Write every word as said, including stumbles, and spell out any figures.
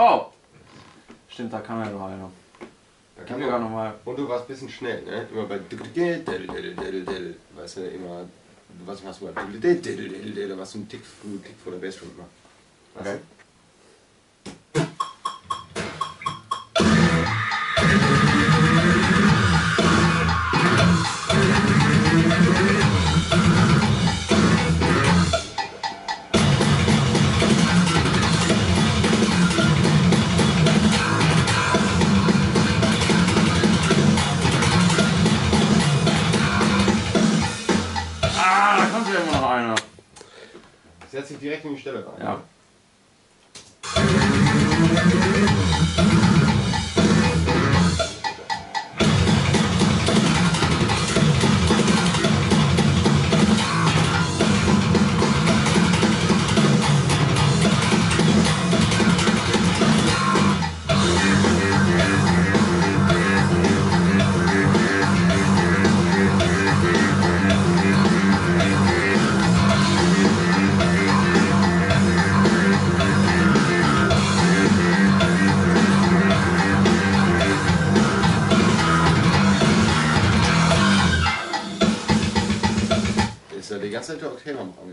Oh! Stimmt, da kann er noch einer. Da kann Gib mir noch mal. Und du warst ein bisschen schnell, ne? Immer bei. Weißt du, immer. Was machst du? Da warst du einen Tick, einen Tick vor der Bassdrum immer. Okay. Ah, da kommt ja immer noch einer. Setz dich direkt in die Stelle rein. Ja. Ist ja die ganze Zeit der Oktaver am